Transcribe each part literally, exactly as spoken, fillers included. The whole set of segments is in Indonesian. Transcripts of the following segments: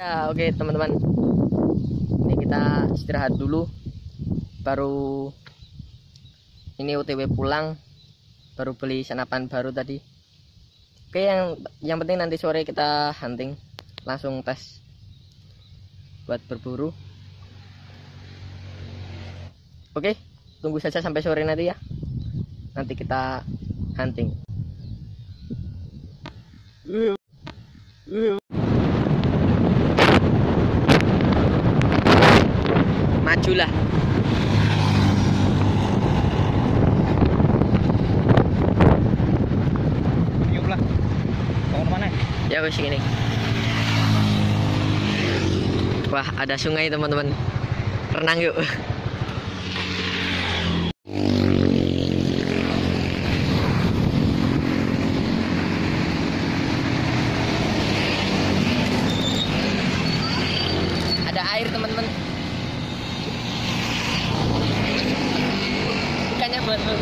Ya, oke teman-teman, ini kita istirahat dulu, baru ini O T W pulang, baru beli senapan baru tadi. Oke, yang yang penting nanti sore kita hunting, langsung tes buat berburu. Oke, tunggu saja sampai sore nanti ya, nanti kita hunting. Majulah. Yuk lah. Mau kemana? Ya wes gini. Wah, ada sungai teman-teman. Renang yuk. Ada air teman-teman. Ikannya banyak.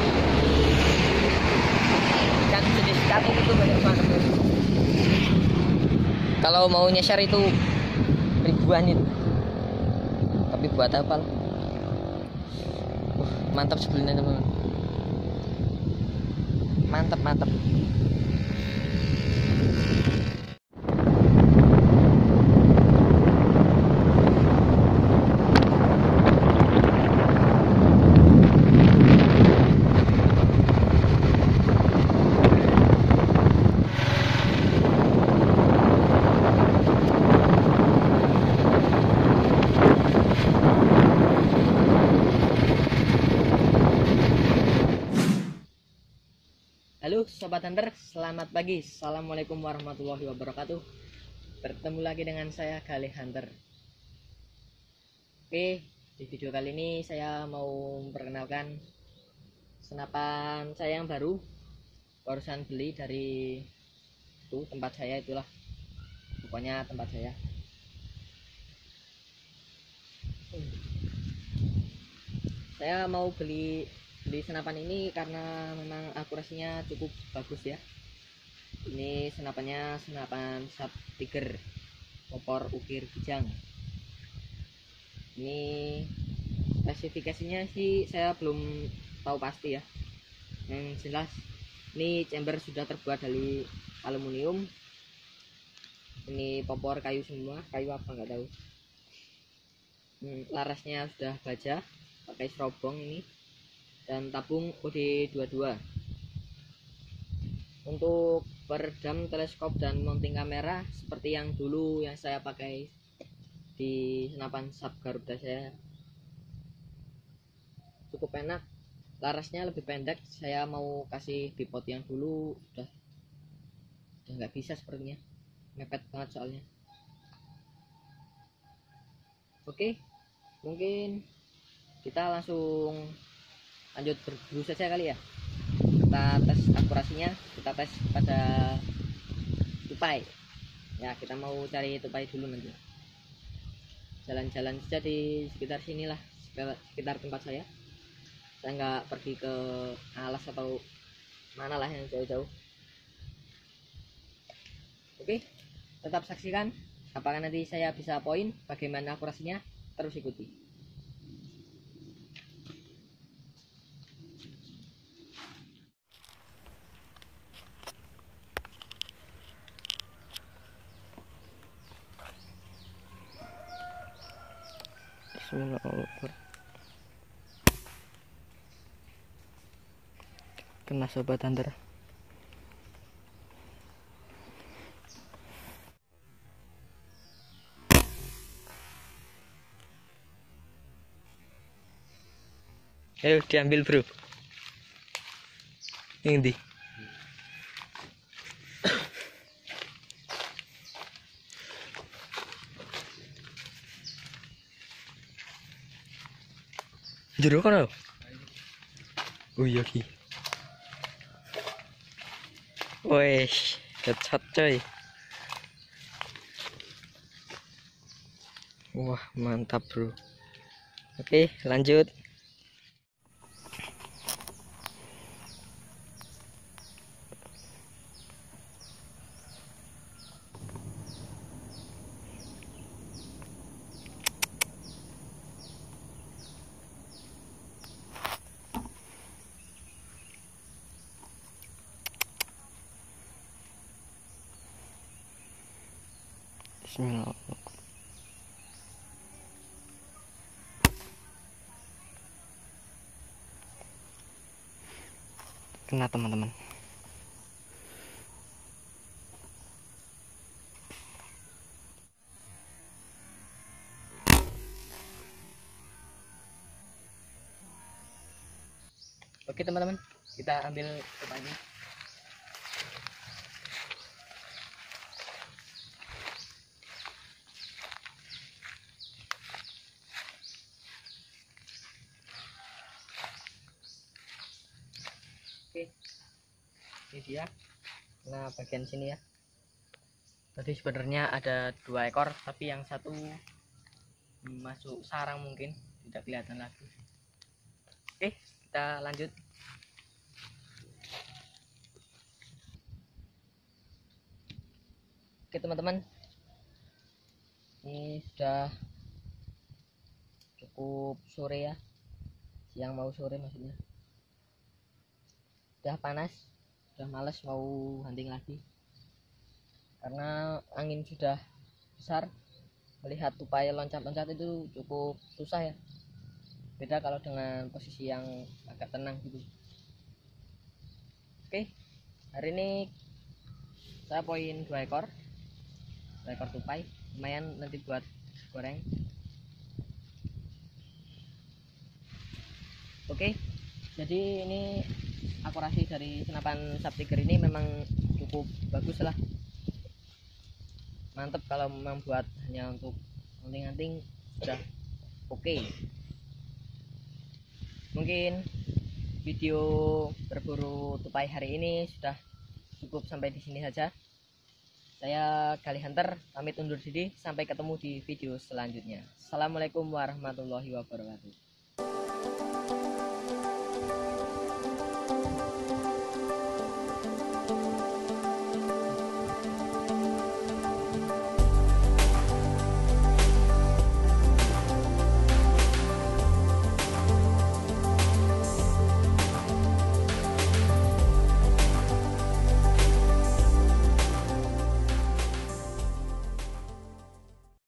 Ikan jenis cacing itu banyak banget. Kalau mau nyasar itu ribuan itu. Tapi buat apa? Uh, mantap sebelumnya teman-teman. Mantap mantap. Halo Sobat Hunter, selamat pagi. Assalamualaikum warahmatullahi wabarakatuh. Bertemu lagi dengan saya Galih Hunter. Oke, di video kali ini saya mau memperkenalkan senapan saya yang baru. Barusan beli dari itu tempat saya, itulah pokoknya tempat saya. Saya mau beli beli senapan ini karena memang akurasinya cukup bagus ya. Ini senapannya senapan Sub Tiger popor ukir kijang. Ini spesifikasinya sih saya belum tahu pasti ya. Yang jelas ini chamber sudah terbuat dari aluminium. Ini popor kayu semua, kayu apa nggak tahu. Hmm, larasnya sudah baja pakai serobong ini, dan tabung O D dua puluh dua. Untuk peredam teleskop dan mounting kamera seperti yang dulu yang saya pakai di senapan Sub Garuda saya, cukup enak. Larasnya lebih pendek. Saya mau kasih bipod yang dulu udah udah nggak bisa sepertinya, mepet banget soalnya. Oke, mungkin kita langsung lanjut berburu saja kali ya. Kita tes akurasinya, kita tes pada tupai ya. Kita mau cari tupai dulu nanti. Jalan-jalan saja di sekitar sinilah, sekitar tempat saya. Saya nggak pergi ke alas atau mana lah yang jauh-jauh. Oke, tetap saksikan apakah nanti saya bisa poin, bagaimana akurasinya, terus ikuti. Bismillahirrahmanirrahim. Kena Sobat Hunter. Ayo diambil bro. Ini di. Jero kan? Oh iya ki. Wes, headshot coy. Wah, mantap bro. Oke, lanjut. Bismillah. Kena teman-teman. Oke teman-teman, kita ambil tupainya. Oke, ini dia. Nah, bagian sini ya. Tadi sebenarnya ada dua ekor, tapi yang satu masuk sarang mungkin tidak kelihatan lagi. Oke, kita lanjut. Oke teman-teman, ini sudah cukup sore ya, siang mau sore maksudnya. Udah panas, udah males mau hunting lagi karena angin sudah besar. Melihat tupai loncat-loncat itu cukup susah ya, beda kalau dengan posisi yang agak tenang gitu. Oke, hari ini saya poin dua ekor dua ekor tupai, lumayan nanti buat goreng. Oke, jadi ini akurasi dari senapan subtiger ini memang cukup bagus lah, mantep kalau memang buat hanya untuk hunting-hunting sudah oke. Okay. Mungkin video berburu tupai hari ini sudah cukup sampai di sini saja. Saya Gali Hunter pamit undur diri, sampai ketemu di video selanjutnya. Assalamualaikum warahmatullahi wabarakatuh.